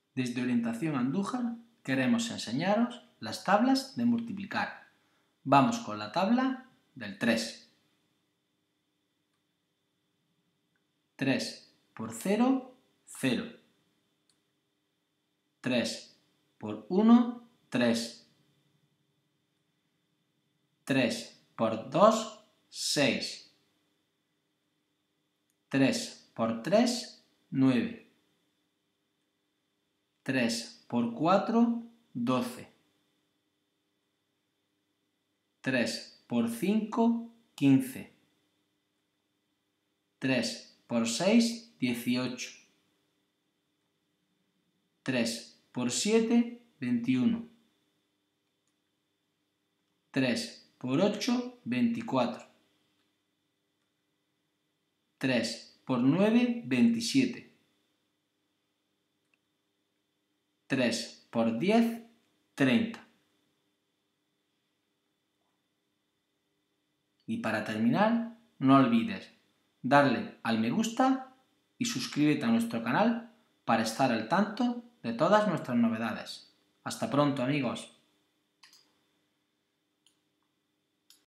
Desde Orientación Andújar queremos enseñaros las tablas de multiplicar. Vamos con la tabla del 3. 3 por 0, 0. 3 por 1, 3. 3 por 2, 6. 3 por 3, 9. 3 por 4, 12. 3 por 5, 15. 3 por 6, 18. 3 por 7, 21. 3 por 8, 24. 3 por 9, 27. 3 por 10, 30. Y para terminar, no olvides darle al me gusta y suscríbete a nuestro canal para estar al tanto de todas nuestras novedades. Hasta pronto, amigos.